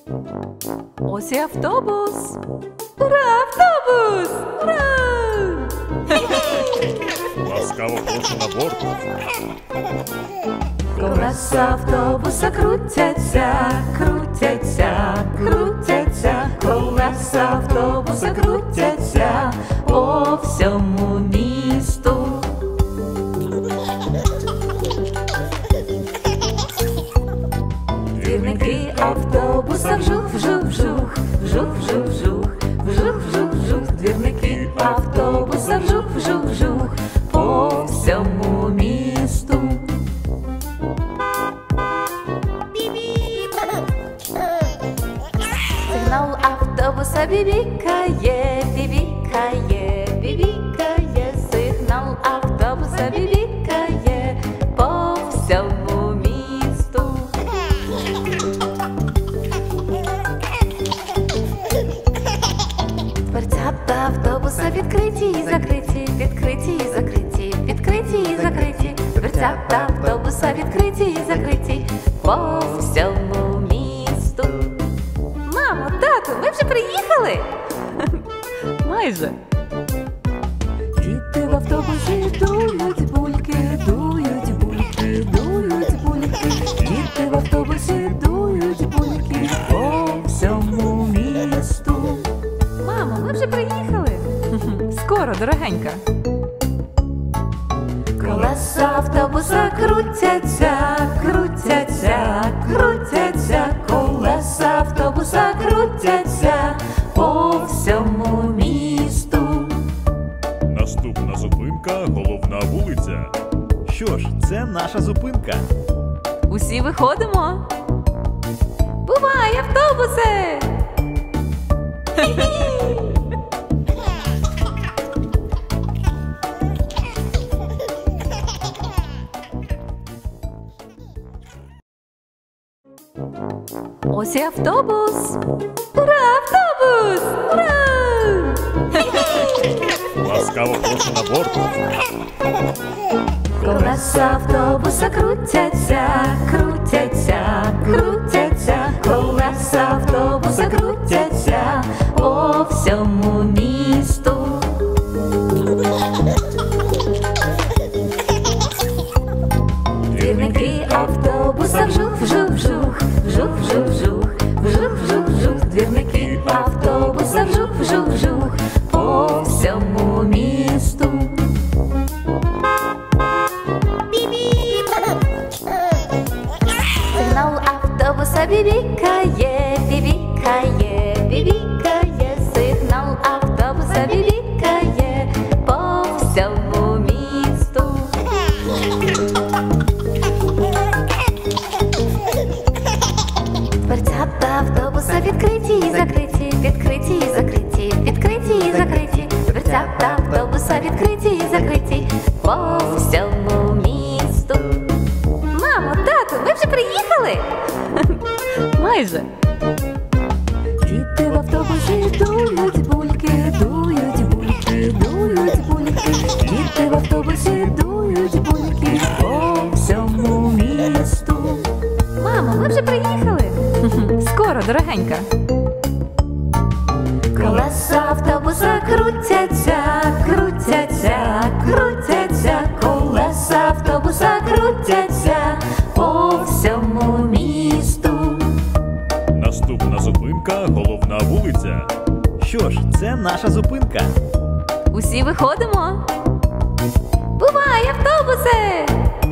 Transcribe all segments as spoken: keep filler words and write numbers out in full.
Ось і автобус. Ура, автобус! Ура! Ласкаво прошу на борт. Колеса автобуса крутяться, крутяться, крутяться. Колеса автобуса крутяться по всьому місту. Двірники автобуса вжух-вжух-вжух, вжух-вжух-вжух, вжух-вжух-вжух. Двірники автобуса вжух-вжух-вжух по всьому місту. Сигнал автобуса бібікає, бібікає, бібікає. Сигнал автобуса бібікає по всьому місту. Дверцята автобуса відкриті і закриті, відкриті і закриті, відкриті і закриті. Дверцята автобуса відкриті і закриті по всьому місту. Мамо, тату, ми вже приїхали? Майже. Діти в автобусі дують бульки, дують бульки, дують бульки. Діти в автобусі дують бульки по всьому місту. Мамо, ми вже приїхали? Скоро, дорогенька. Колеса автобуса крутяться, крутяться, крутяться. Колеса автобуса крутяться по всьому місту. Наступна зупинка – головна вулиця. Що ж, це наша зупинка. Усі виходимо. Бувай, автобусе! Ось і автобус. Ура, автобус! Ура! Ласкаво прошу на борт. Колеса автобуса крутяться, крутяться, крутяться. Колеса автобуса крутяться по всьому місту. Двірники автобуса вжух-вжух-вжух, вжух-вжух-вжух, вжух-вжух-вжух. Двірники автобуса вжух-вжух-вжух по всьому місту. Сигнал автобуса бібікає, бібікає, бібікає. Сигнал автобуса бібікає по всьому місту. Дверцята автобуса відкриті і закриті, відкриті і закриті, відкриті і закриті. Дверцята автобуса відкриті і закриті по всьому місту. Мамо, тату, ми вже приїхали? Майже. Діти в автобусі дують бульки, дують бульки, дують бульки. Діти в автобусі дують бульки по всьому місту. Мамо, ми вже приїхали? Скоро, дорогенька. Колеса автобуса крутяться, крутяться, крутяться. Колеса автобуса крутяться по всьому місту. Наступна зупинка – головна вулиця. Що ж, це наша зупинка. Усі виходимо. Бувай, автобусе!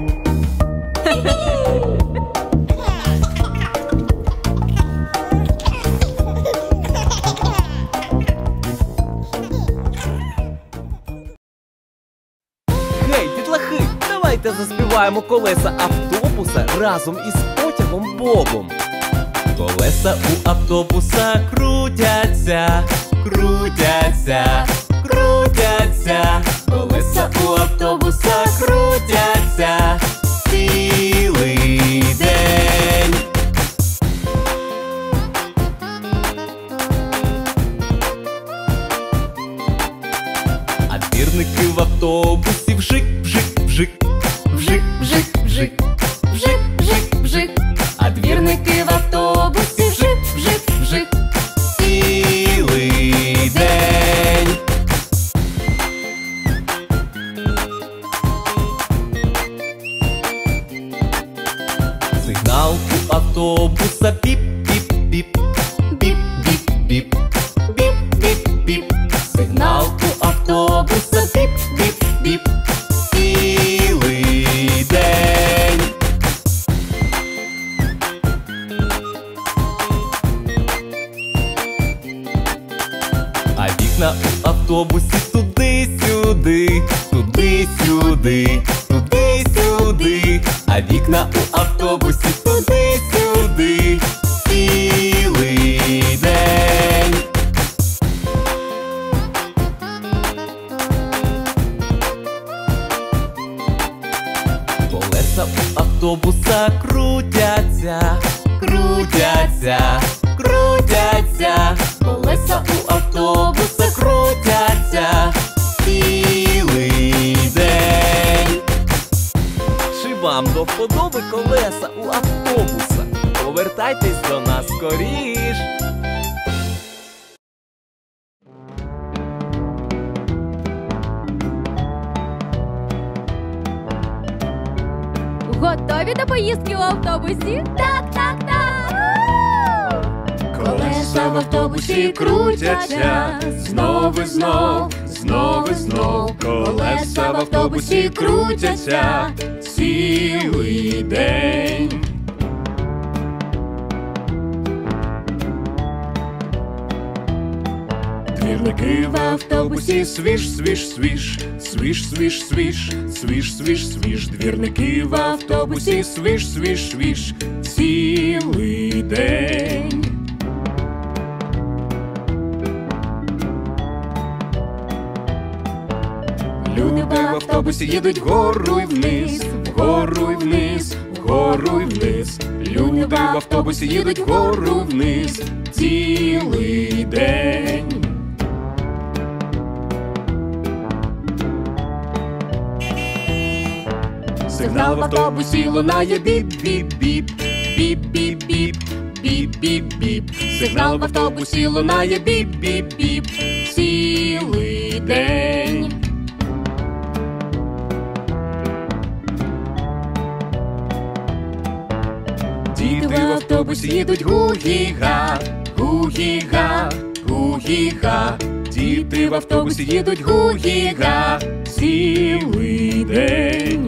Гей, дітлахи, давайте заспіваємо колеса автобуса разом із потягом Бобом. Колеса у автобуса крутяться, крутяться, крутяться. Колеса у автобуса крутяться цілий день. А двірники в автобусі вжик, вжик, вжик, вжик, вжик, вжик, вжик, вжик, вжик. А двірники в автобусі вжик, вжик, Вікна у автобусі туди-сюди, туди-сюди, туди-сюди, а вікна у автобусі туди-сюди цілий день. Колеса у автобуса крутяться, крутяться, крутяться, колеса у автобуса крутяться цілий день. Чи вам до вподоби колеса у автобуса? Повертайтесь до нас скоріш. Готові до поїздки у автобусі? Так, так, так! Колеса в автобусі крутяться, знов і знов, знов і знов. Колеса в автобусі крутяться цілий день. Двірники в автобусі свіж, свіж, свіж, свіж, свіж, свіж, свіж, свіж, свіж. Двірники в автобусі свіж, свіж, свіж, цілий день. Люди в автобусі їдуть вгору і вниз, вгору і вниз, вгору і вниз. Люди в автобусі їдуть вгору і вниз, цілий день. Сигнал в автобусі лунає біп-біп-біп, біп-біп-біп, біп-біп-біп. Сигнал в автобусі лунає біп-біп-біп, цілий день. Діти в автобусі їдуть гу-гі-га, гу-гі-га, гу-гі-га. Діти в автобусі їдуть гу-гі-га, цілий день.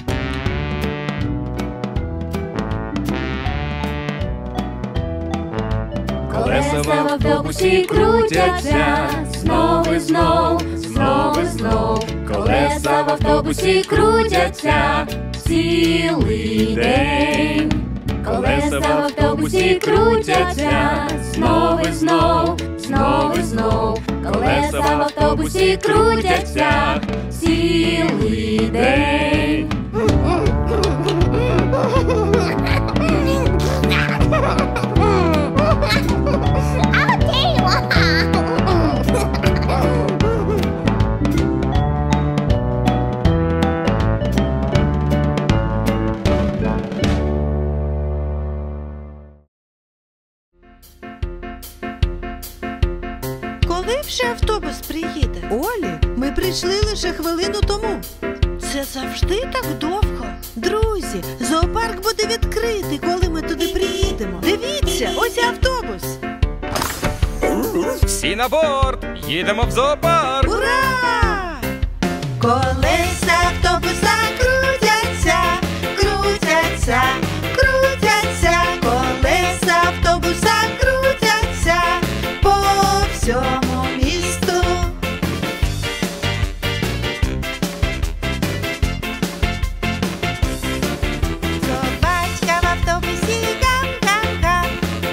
Колеса в автобусі крутяться, знов і знов, знов і знов. Колеса в автобусі крутяться цілий день. Колеса в автобусі крутяться, знов і знов, знов і знов. Колеса в автобусі крутяться цілий день. Коли вже автобус приїде? Олі, ми прийшли лише хвилину тому. Це завжди так довго. Друзі, зоопарк буде відкритий, коли ми туди приїдемо. Дивіться, ось і автобус. Всі на борт! Їдемо в зоопарк! Ура! Колеса автобуса крутяться, крутяться, крутяться. Колеса автобуса крутяться по всьому місту. Собачка в автобусі гам-гам-гам.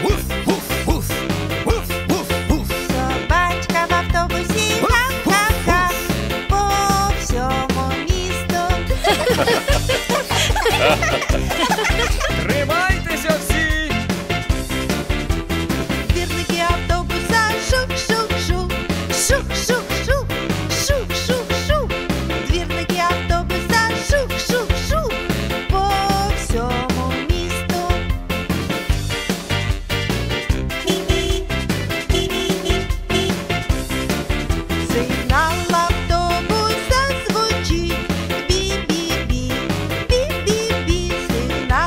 Собачка в автобусі гам-гам-гам по всьому місту. Тримайтеся всі! Двірники автобуса шук-шук-шук, шук-шук-шук, шук-шук-шук. Двірники автобуса шук-шук-шук по всьому місту. Сигнал автобуса звучить бі-бі-бі, бі-бі-бі.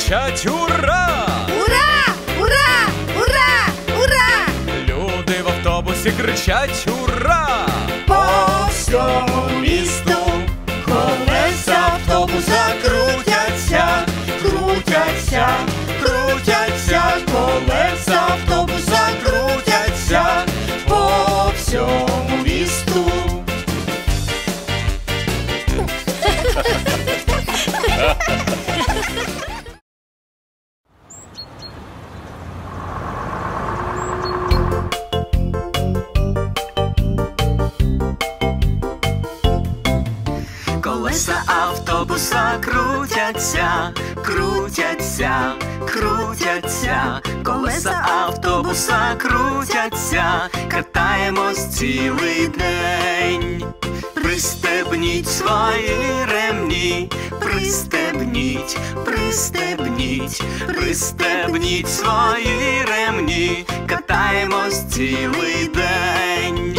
кричать ура! Ура! Ура! Ура! Ура! Люди в автобусі кричать ура! По всьому місту колеса автобуса крутяться, крутяться, крутяться, колеса автобуса крутяться по всьому місту. Колеса автобуса крутяться, крутяться, крутяться. Колеса автобуса крутяться, катаємось цілий день. Пристебніть свої ремні, пристебніть, пристебніть, пристебніть свої ремні, катаємось цілий день.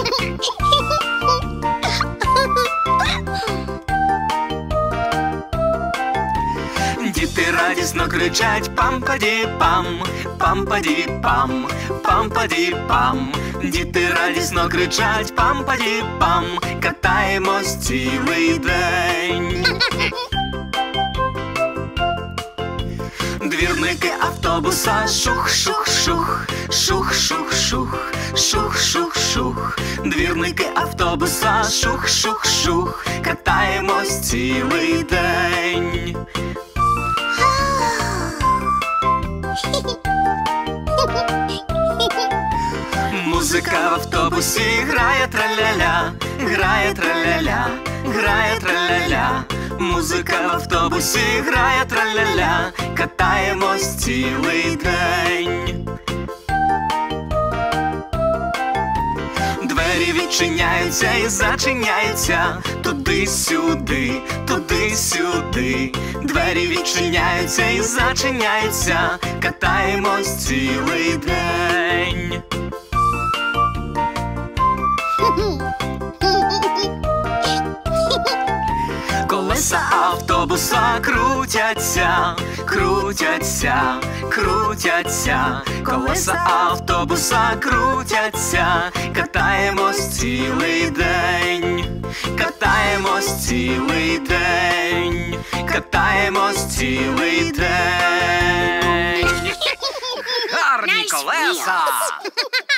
Діти радісно кричать пам-паді-пам, пам-паді-пам, пам-паді-пам. Діти радісно кричать пам-паді-пам, катаємось цілий день. Двірники автобуса шух-шух-шух, шух-шух-шух, шух-шух-шух. Двірники автобуса шух-шух-шух, катаємось цілий день. Музика в автобусі грає траля-ля, грає траля-ля, грає траля-ля. Музика в автобусі грає траля-ля, катаємось цілий день. Двері відчиняються і зачиняються, туди-сюди, туди-сюди. Двері відчиняються і зачиняються, катаємось цілий день. Колеса автобуса крутяться, крутяться, крутяться. Колеса автобуса крутяться, катаємось цілий день. Катаємось цілий день. Катаємось цілий день. Гарні колеса!